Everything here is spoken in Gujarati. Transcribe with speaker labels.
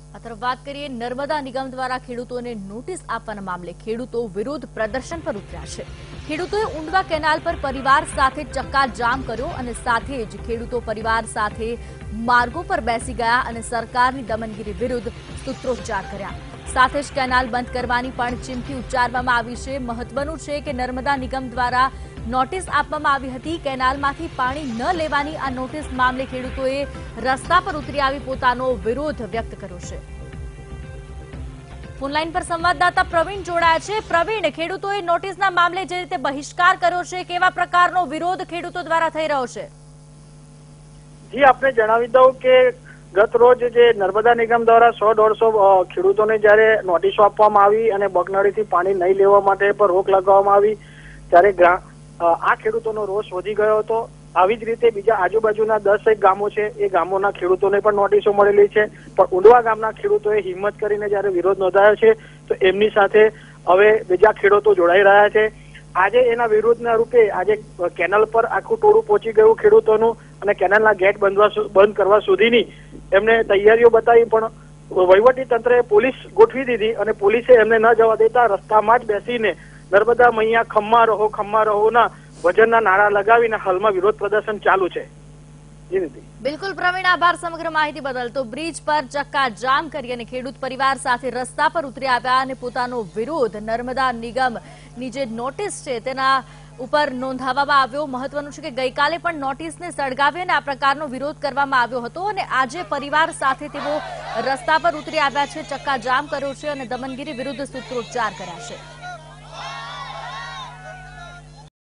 Speaker 1: આ તરફ વાત કરીએ નર્મદા નિગમ દ્વારા ખેડૂતોને નોટિસ આપવાના મામલે ખેડૂતો વિરોધ પ્રદર્શન પર ઉતર્યા છે। ખેડૂતોએ ઉંડવા કેનાલ પર પરિવાર સાથે ચક્કાજામ કર્યો અને સાથે જ ખેડૂતો પરિવાર સાથે માર્ગો પર બેસી ગયા અને સરકારની દમનગીરી વિરુદ્ધ સૂત્રોચ્ચાર કર્યા। સાથે જ કેનાલ બંધ કરવાની પણ ચીમકી ઉચ્ચારવામાં આવી છે। મહત્વનું છે કે નર્મદા નિગમ દ્વારા નોટિસ આપવામાં આવી હતી। કેનાલમાંથી પાણી ન લેવાની આ નોટિસ મામલે ખેડૂતોએ રસ્તા પર ઉતરી આવી પોતાનો વિરોધ વ્યક્ત કર્યો છે। ફોનલાઈન પર સંવાદદાતા પ્રવીણ જોડાયા છે। પ્રવીણ, ખેડૂતોએ નોટિસના મામલે જે રીતે બહિષ્કાર કર્યો છે, કેવા પ્રકારનો વિરોધ ખેડૂતો દ્વારા થઈ રહ્યો છે?
Speaker 2: જી, આપને જણાવી દઉં કે ગત રોજ જે નર્મદા નિગમ દ્વારા 100-150 ખેડૂતોને જ્યારે નોટિસો આપવામાં આવી અને બગનળીથી પાણી નહીં લેવા માટે પર રોક લગાવવામાં આવી ત્યારે આ ખેડૂતોનો રોષ વધી ગયો હતો। આવી જ રીતે બીજા આજુબાજુના 10 ગામો છે, એ ગામોના ખેડૂતોને પણ નોટિસો મળેલી છે, પણ ઉંડવા ગામના ખેડૂતોએ હિંમત કરીને જ્યારે વિરોધ નોંધાયો છે તો એમની સાથે હવે બીજા ખેડૂતો જોડાઈ રહ્યા છે। આજે એના વિરોધના રૂપે આજે કેનાલ પર આખું ટોળું પહોંચી ગયું ખેડૂતોનું અને કેનાલના ગેટ બંધ કરવા સુધીની એમને તૈયારીઓ બતાવી, પણ વહીવટી તંત્રએ પોલીસ ગોઠવી દીધી અને પોલીસે એમને ન જવા દેતા રસ્તામાં જ બેસીને નર્મદા મૈયા ખમ્મા રહોના વજનના નારા લગાવીને હાલમાં વિરોધ પ્રદર્શન ચાલુ છે।
Speaker 1: બિલકુલ પ્રવીણ, આભાર સમગ્ર માહિતી બદલ। તો બ્રિજ પર ચક્કાજામ કરી અને ખેડૂત પરિવાર સાથે રસ્તા પર ઉતરી આવ્યા અને પોતાનો વિરોધ નર્મદા નિગમની જે નોટિસ છે તેના ઉપર નોંધાવવામાં આવ્યો। મહત્વનું છે કે ગઈકાલે પણ નોટિસને સળગાવી અને આ પ્રકારનો વિરોધ કરવામાં આવ્યો હતો અને આજે પરિવાર સાથે તેઓ રસ્તા પર ઉતરી આવ્યા છે, ચક્કાજામ કર્યો છે અને દમનગીરી વિરુદ્ધ સૂત્રોચ્ચાર કર્યા છે।